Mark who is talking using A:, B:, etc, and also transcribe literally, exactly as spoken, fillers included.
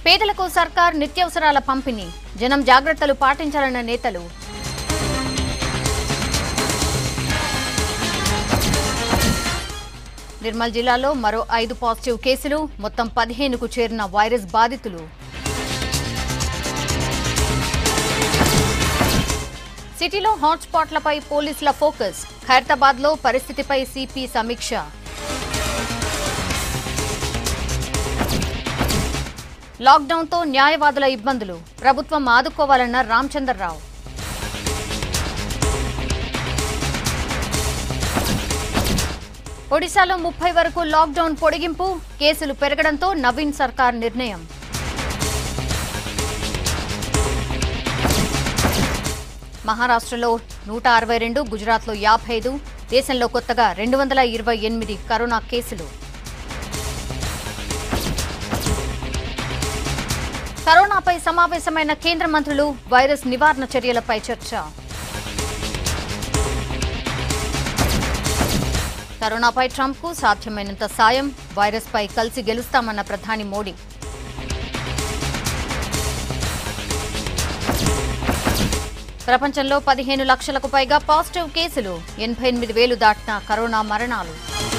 A: పేదలకు సర్కార్ నిత్యావసరాల పంపిణీ, జనం జాగ్రత్తలు పాటించాలన్న నేతలు. నిర్మల్ జిల్లాలో మరో ఐదు పాజిటివ్ కేసులు, మొత్తం పదిహేనుకు చేరిన వైరస్ బాధితులు. సిటీలో హాట్స్పాట్లపై పోలీసుల ఫోకస్, ఖైరతాబాద్లో పరిస్థితిపై సిపి సమీక్ష. లాక్డౌన్తో న్యాయవాదుల ఇబ్బందులు, ప్రభుత్వం ఆదుకోవాలన్న రామచంద్రరావు. ఒడిశాలో ముప్పై వరకు లాక్డౌన్ పొడిగింపు, కేసులు పెరగడంతో నవీన్ సర్కార్ నిర్ణయం. మహారాష్ట్రలో నూట అరవై రెండు, గుజరాత్లో యాభై ఐదు, దేశంలో కొత్తగా రెండు వందల ఇరవై ఎనిమిది కరోనా కేసులు. కరోనాపై సమావేశమైన కేంద్ర మంత్రులు, వైరస్ నివారణ చర్యలపై చర్చ. కరోనాపై ట్రంప్కు సాధ్యమైనంత సాయం, వైరస్పై కలిసి గెలుస్తామన్న ప్రధాని మోడీ. ప్రపంచంలో పదిహేను లక్షలకు పైగా పాజిటివ్ కేసులు, ఎనభై ఎనిమిది వేలు దాటిన కరోనా మరణాలు.